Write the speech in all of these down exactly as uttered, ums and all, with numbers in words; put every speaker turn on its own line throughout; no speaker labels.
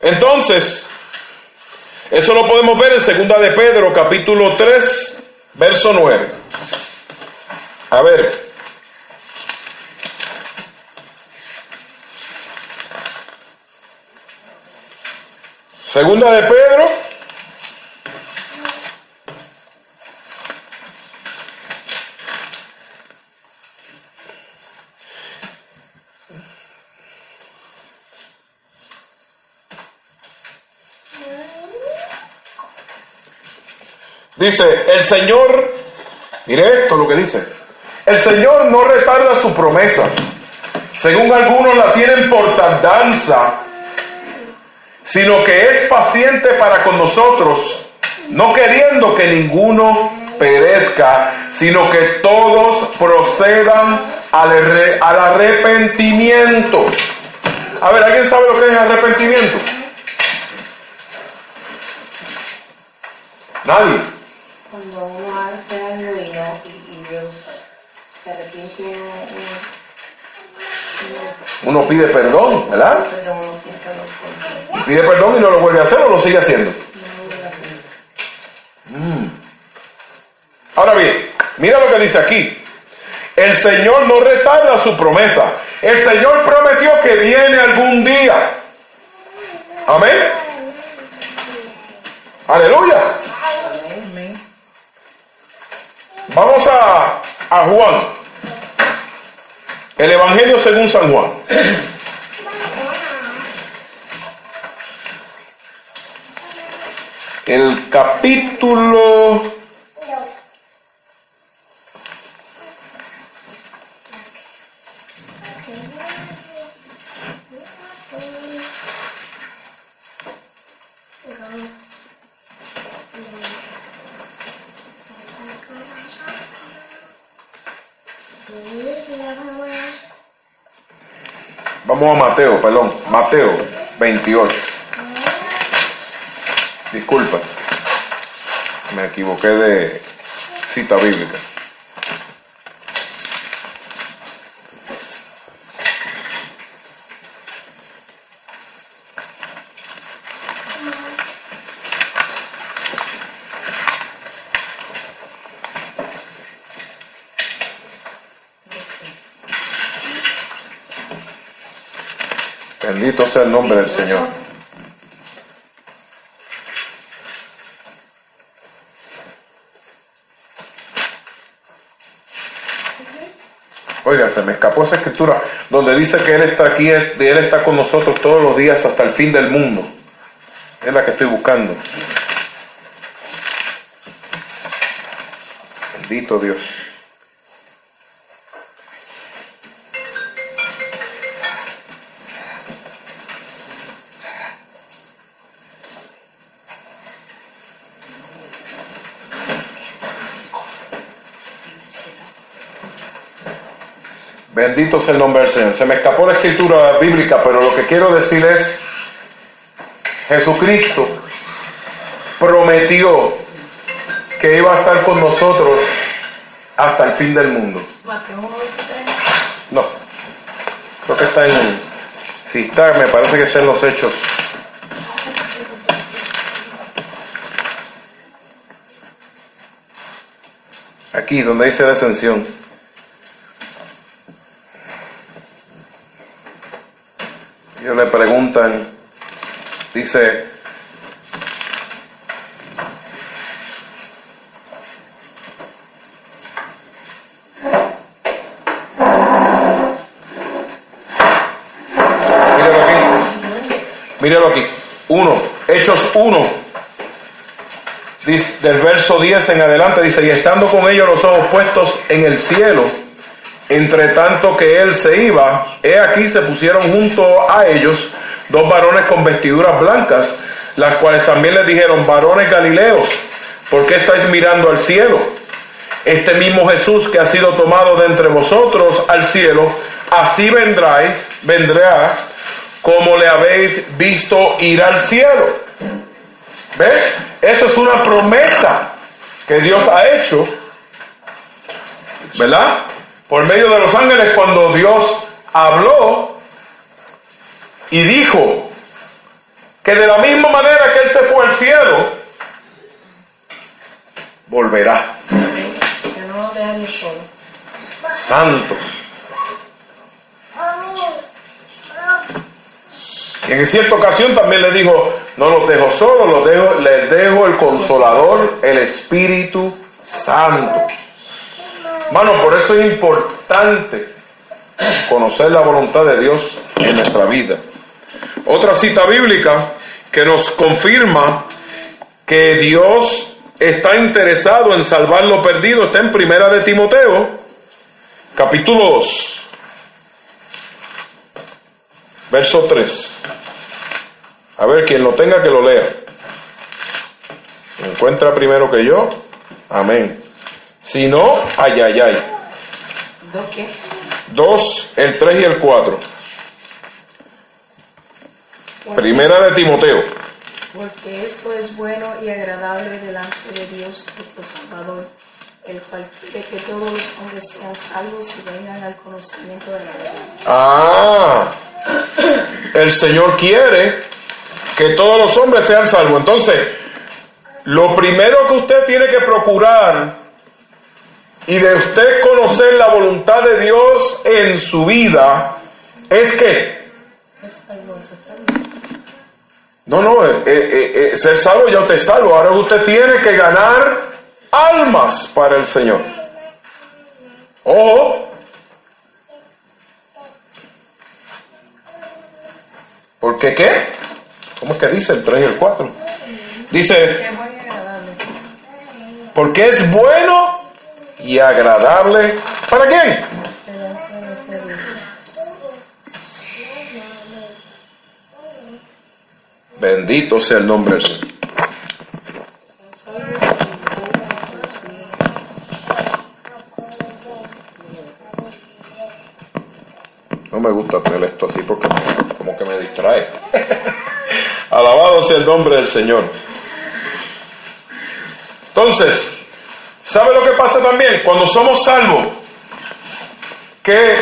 Entonces, eso lo podemos ver en segunda de Pedro, capítulo tres, verso nueve. A ver. Segunda de Pedro, dice, el Señor, mire esto lo que dice, el Señor no retarda su promesa, según algunos la tienen por tardanza, sino que es paciente para con nosotros, no queriendo que ninguno perezca, sino que todos procedan al, al arrepentimiento. A ver, ¿alguien sabe lo que es arrepentimiento? Nadie.
Cuando uno hace algo y, no, y, y Dios se arrepiente, uno, uno,
uno pide perdón, ¿verdad?
perdón, uno piensa lo que-
Pide perdón y no lo vuelve a hacer o lo sigue haciendo.
no vuelve a hacer.
Mm. Ahora bien, mira lo que dice aquí. El Señor no retarda su promesa. El Señor prometió que viene algún día. Amén. Aleluya.
Amén.
Vamos a, a Juan. El Evangelio según San Juan. El capítulo Vamos a Mateo, perdón, Mateo veintiocho. Disculpa, me equivoqué de cita bíblica. Bendito sea el nombre del Señor. Oiga, se me escapó esa escritura donde dice que Él está aquí, Él está con nosotros todos los días hasta el fin del mundo. Es la que estoy buscando. Bendito Dios. Bendito sea el nombre del Señor. Se me escapó la escritura bíblica, pero lo que quiero decir es, Jesucristo prometió que iba a estar con nosotros hasta el fin del mundo. No, creo que está en, si está, me parece que está en los Hechos. Aquí, donde dice descensión. Ellos le preguntan, dice, míralo aquí, míralo aquí, uno, Hechos uno, dice, del verso diez en adelante, dice, y estando con ellos los ojos puestos en el cielo, entre tanto que él se iba, he aquí se pusieron junto a ellos dos varones con vestiduras blancas, las cuales también les dijeron, varones galileos, ¿por qué estáis mirando al cielo? Este mismo Jesús que ha sido tomado de entre vosotros al cielo, así vendráis, vendrá, como le habéis visto ir al cielo. ¿Ves? Eso es una promesa que Dios ha hecho, ¿verdad? Por medio de los ángeles, cuando Dios habló y dijo que de la misma manera que Él se fue al cielo, volverá.
Que no lo dejan solo.
Santo. Y en cierta ocasión también le dijo, no los dejo solos, los dejo, les dejo el Consolador, el Espíritu Santo. Hermano, por eso es importante conocer la voluntad de Dios en nuestra vida. Otra cita bíblica que nos confirma que Dios está interesado en salvar lo perdido está en Primera de Timoteo, capítulo dos, verso tres. A ver, quien lo tenga que lo lea. ¿Me encuentra primero que yo? Amén. Si no, ay, ay, ay.
¿Dos qué?
Dos, el tres y el cuatro. Primera de Timoteo.
Porque esto es bueno y agradable delante de Dios nuestro Salvador, el cual quiere que todos los hombres sean salvos y vengan al conocimiento de la verdad.
Ah, el Señor quiere que todos los hombres sean salvos. Entonces, lo primero que usted tiene que procurar y de usted conocer la voluntad de Dios en su vida es que no, no, eh, eh, eh, ser salvo ya usted es salvo. Ahora usted tiene que ganar almas para el Señor. Ojo. ¿Por qué qué? ¿Cómo es que dice el tres y el cuatro? Dice, porque es bueno y agradable. ¿Para quién? Bendito sea el nombre del Señor. No me gusta tener esto así porque como que me distrae. Alabado sea el nombre del Señor. Entonces, ¿sabe lo que pasa también? Cuando somos salvos, que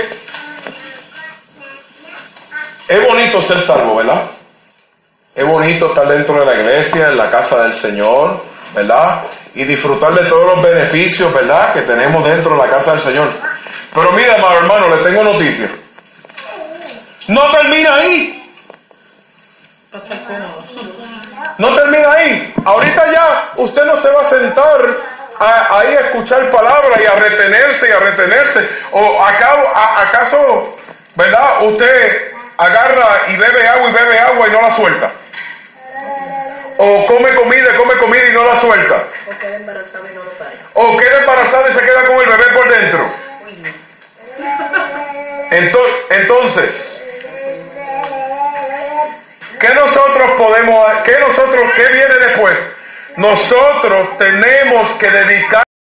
es bonito ser salvo, ¿verdad? Es bonito estar dentro de la iglesia, en la casa del Señor, ¿verdad? Y disfrutar de todos los beneficios, ¿verdad?, que tenemos dentro de la casa del Señor. Pero mira, amado hermano, le tengo noticia. No termina ahí. No termina ahí. Ahorita ya usted no se va a sentar a, ahí a escuchar palabras y a retenerse y a retenerse. ¿O acá, a, acaso, verdad, usted agarra y bebe agua y bebe agua y no la suelta? O come comida, come comida y no la suelta.
O queda embarazada y no lo para.
O queda embarazada y se queda con el bebé por dentro. Entonces, entonces ¿qué nosotros podemos, qué nosotros, qué viene después? Nosotros tenemos que dedicar